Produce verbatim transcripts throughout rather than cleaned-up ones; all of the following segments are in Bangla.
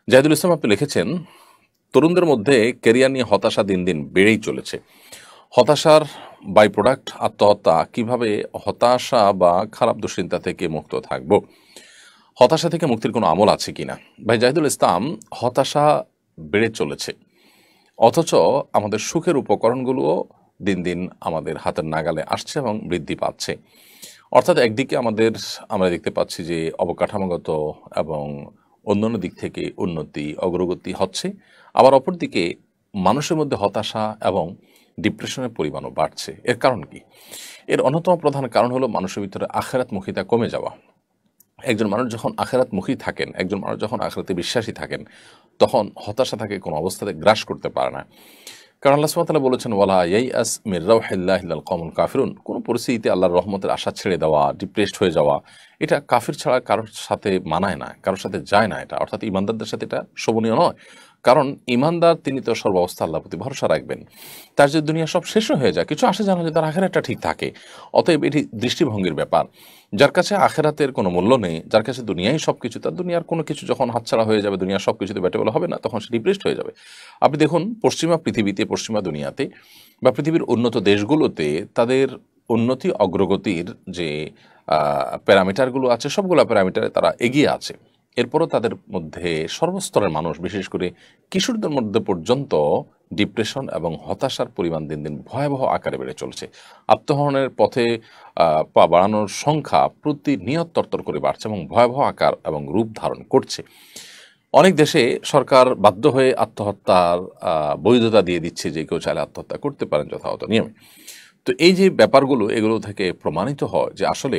জাহিদুল ইসলাম আপনি লিখেছেন, তরুণদের মধ্যে ক্যারিয়ার নিয়ে হতাশা দিন দিন বেড়েই চলেছে। হতাশার বাই প্রোডাক্ট আত্মহত্যা। কিভাবে হতাশা বা খারাপ দুশ্চিন্তা থেকে মুক্ত থাকব? হতাশা থেকে মুক্তির কোনো আমল আছে কিনা? ভাই জাহিদুল ইসলাম, হতাশা বেড়ে চলেছে, অথচ আমাদের সুখের উপকরণগুলোও দিন দিন আমাদের হাতের নাগালে আসছে এবং বৃদ্ধি পাচ্ছে। অর্থাৎ একদিকে আমাদের আমরা দেখতে পাচ্ছি যে অবকাঠামোগত এবং অন্যান্য দিক থেকে উন্নতি অগ্রগতি হচ্ছে, আবার অপরদিকে মানুষের মধ্যে হতাশা এবং ডিপ্রেশনের পরিমাণও বাড়ছে। এর কারণ কি? এর অন্যতম প্রধান কারণ হলো মানুষের ভিতরে আখেরাতমুখিতা কমে যাওয়া। একজন মানুষ যখন আখেরাতমুখী থাকেন, একজন মানুষ যখন আখেরাতে বিশ্বাসী থাকেন, তখন হতাশা তাকে কোনো অবস্থাতে গ্রাস করতে পারে না। কারণ আল্লাহ সুবহানাহু ওয়া তাআলা বলেছেন, ওয়ালা ইয়াইআস মির রাউহিল্লাহি ইল্লাল কওমুল কাফিরুন। কোনো পরিস্থিতিতে আল্লাহর রহমতের আশা ছেড়ে দেওয়া, ডিপ্রেসড হয়ে যাওয়া, এটা কাফির ছাড়া কারোর সাথে মানায় না, কারোর সাথে যায় না এটা। অর্থাৎ ইমানদারদের সাথে এটা শোভনীয় নয়। কারণ ইমানদার তিনি তো সর্বাবস্থা আল্লাহর প্রতি ভরসা রাখবেন। তার যে দুনিয়া সব শেষ হয়ে যায়, কিছু আসে জানা যে তার আখেরাতটা ঠিক থাকে। অতএব এটি দৃষ্টিভঙ্গির ব্যাপার। যার কাছে আখেরাতের কোনো মূল্য নেই, যার কাছে দুনিয়াই সব কিছু, তার দুনিয়ার কোনো কিছু যখন হাতছাড়া হয়ে যাবে, দুনিয়ার সব কিছুতে ব্যাটেবল হবে না, তখন সে ডিপ্রেসড হয়ে যাবে। আপনি দেখুন, পশ্চিমা পৃথিবীতে, পশ্চিমা দুনিয়াতে বা পৃথিবীর উন্নত দেশগুলোতে তাদের উন্নতি অগ্রগতির যে প্যারামিটারগুলো আছে, সবগুলো প্যারামিটারে তারা এগিয়ে আছে। এরপরও তাদের মধ্যে সর্বস্তরের মানুষ, বিশেষ করে কিশোরদের মধ্যে পর্যন্ত ডিপ্রেশন এবং হতাশার পরিমাণ দিন দিন ভয়াবহ আকারে বেড়ে চলছে। আত্মহননের পথে পা বাড়ানোর সংখ্যা প্রতিনিয়ত তরতর করে বাড়ছে এবং ভয়াবহ আকার এবং রূপ ধারণ করছে। অনেক দেশে সরকার বাধ্য হয়ে আত্মহত্যার বৈধতা দিয়ে দিচ্ছে, যে কেউ চাইলে আত্মহত্যা করতে পারেন যথাযথ নিয়মে। তো এই যে ব্যাপারগুলো, এগুলো থেকে প্রমাণিত হয় যে আসলে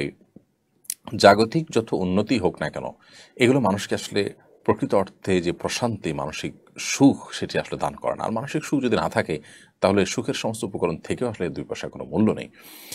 জাগতিক যত উন্নতি হোক না কেন, এগুলো মানুষকে আসলে প্রকৃত অর্থে যে প্রশান্তি, মানসিক সুখ, সেটি আসলে দান করে না। আর মানসিক সুখ যদি না থাকে, তাহলে সুখের সমস্ত উপকরণ থেকেও আসলে দুই পয়সার কোনো মূল্য নেই।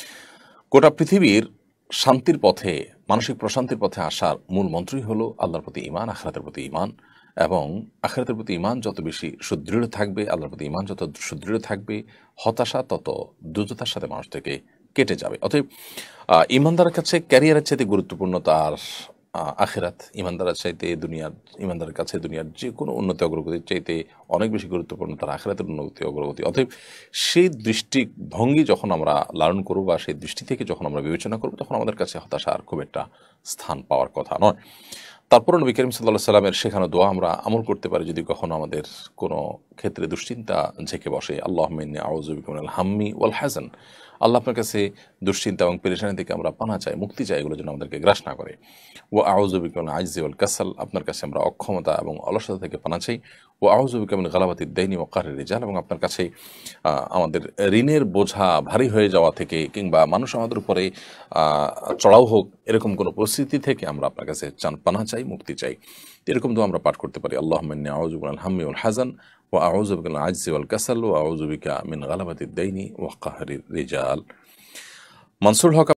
গোটা পৃথিবীর শান্তির পথে, মানসিক প্রশান্তির পথে আসার মূল মন্ত্রই হলো আল্লাহর প্রতি ঈমান, আখিরাতের প্রতি ঈমান। এবং আখিরাতের প্রতি ঈমান যত বেশি সুদৃঢ় থাকবে, আল্লাহর প্রতি ঈমান যত সুদৃঢ় থাকবে, হতাশা তত দ্রুততার সাথে মানুষ থেকে কেটে যাবে। অতএব ঈমানদারের কাছে ক্যারিয়ারের চাইতে গুরুত্বপূর্ণ তার আখিরাত। ঈমানদারের চাইতে দুনিয়ার ঈমানদারের কাছে দুনিয়ার যে কোনো উন্নতি অগ্রগতির চাইতে অনেক বেশি গুরুত্বপূর্ণ তার আখিরাতের উন্নতি অগ্রগতি। অতএব সেই দৃষ্টিভঙ্গি যখন আমরা লালন করব বা সেই দৃষ্টি থেকে যখন আমরা বিবেচনা করব, তখন আমাদের কাছে হতাশা আর খুব একটা স্থান পাওয়ার কথা নয়। তারপর নবী করিম সাল্লাল্লাহু সাল্লামের শেখানো দোয়া আমরা আমল করতে পারি যদি কখনো আমাদের কোনো ক্ষেত্রে দুশ্চিন্তা ঝেঁকে বসে। আল্লাহুম্মা ইন্নী আউযু বিকা মিনাল হাম্মি ওয়াল হাযান। আল্লাহ আপনার কাছে দুশ্চিন্তা এবং পেরেশানি থেকে আমরা পানা চাই, মুক্তি চাই, এগুলো যেন আমাদেরকে গ্রাস না করে। ওয়া আউযু বিকা মিনাল আজজি ওয়াল কাসাল। আপনার কাছে আমরা অক্ষমতা এবং অলসতা থেকে পানা চাই। ওয়া আউযু বিকা মিন গালাবাতিদ দাইনি ওয়া কাহরির রিজাল। এবং আপনার কাছে আমাদের ঋণের বোঝা ভারী হয়ে যাওয়া থেকে, কিংবা মানুষ আমাদের উপরে চড়াও হোক, এরকম কোনো পরিস্থিতি থেকে আমরা আপনার কাছে চান পানা চাই, মুক্তি চাই। এরকম তো আমরা পাঠ করতে পারি, আল্লাহুম্মা ইন্নী আউযু মিনাল হাম্মি ওয়াল হাযান ওয়া আউযু বিকা মিনাল আজজি ওয়াল কাসাল ওয়া আউযু বিকা মিন গালাবাতিদ দাইনি ওয়া কাহরির রিজাল। মনসুর হক।